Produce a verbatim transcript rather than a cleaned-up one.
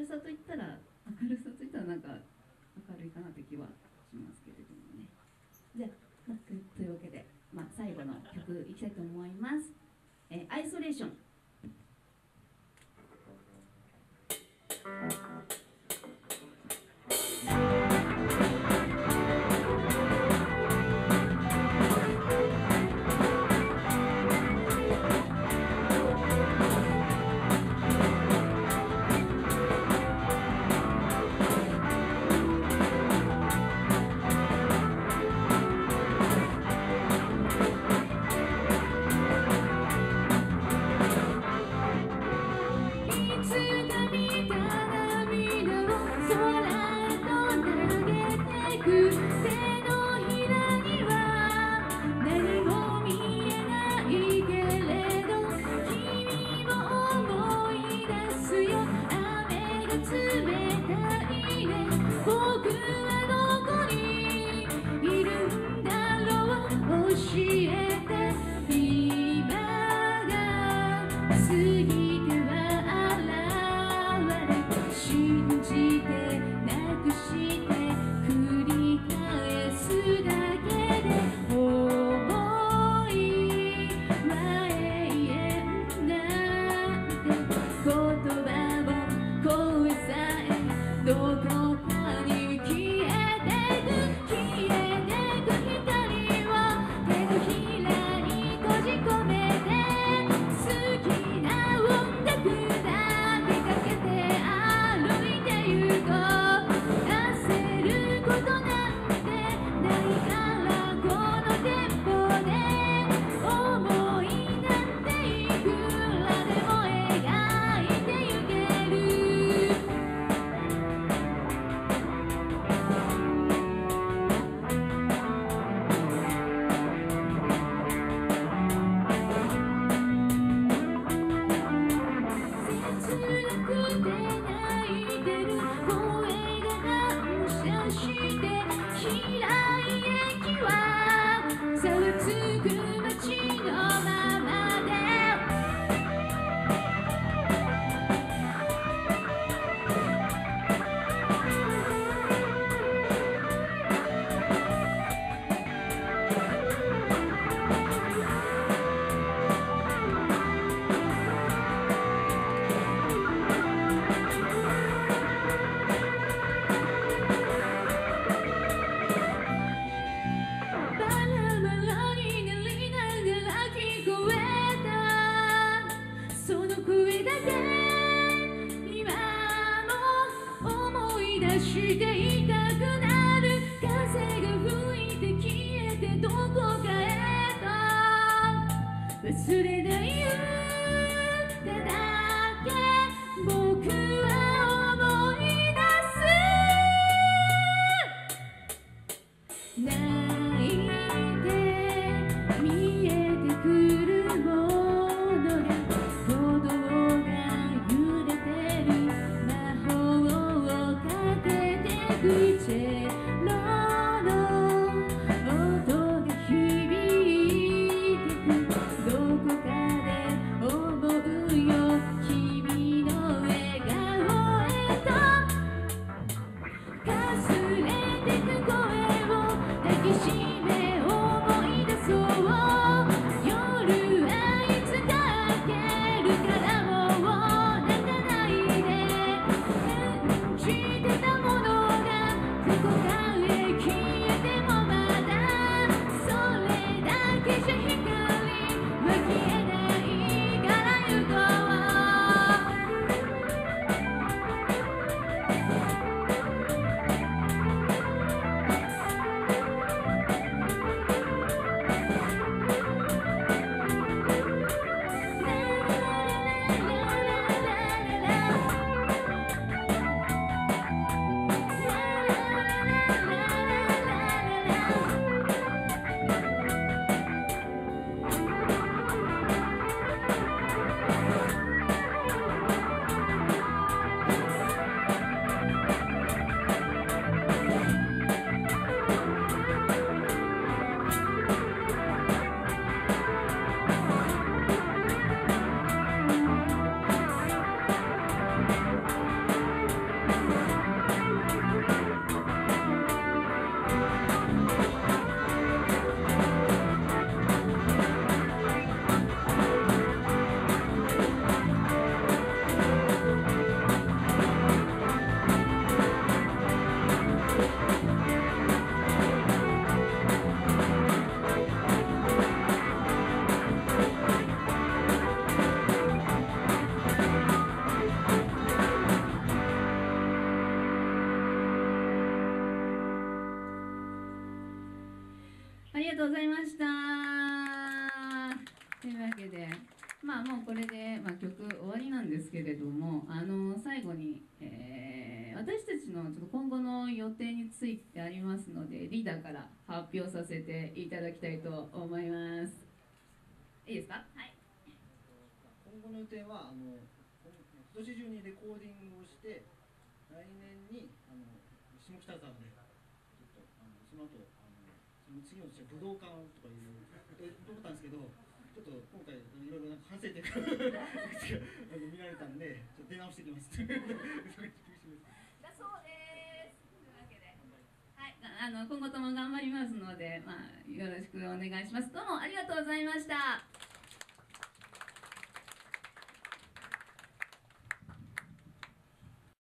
るさといったら明るさといったらなんか明るいかなという気はしますけれどもね。じゃあというわけで、まあ、最後の曲いきたいと思います。えー、アイソレーション。 「 とうございました。というわけで、まあもうこれで、まあ、曲終わりなんですけれども、あの最後に、えー、私たちのちょっと今後の予定についてありますので、リーダーから発表させていただきたいと思います。いいですか？はい。 今後の予定はあの今年中にレコーディングをして、来年にあの下北沢でちょっとあのその後あのその次の年は武道館とかいうと思ったんですけど、ちょっと今回いろいろなんか反省点が見られたんで、ちょっと出直してきます。だそうです。 というわけで、はい、あの今後とも頑張りますので、まあ、よろしくお願いします。どうもありがとうございました。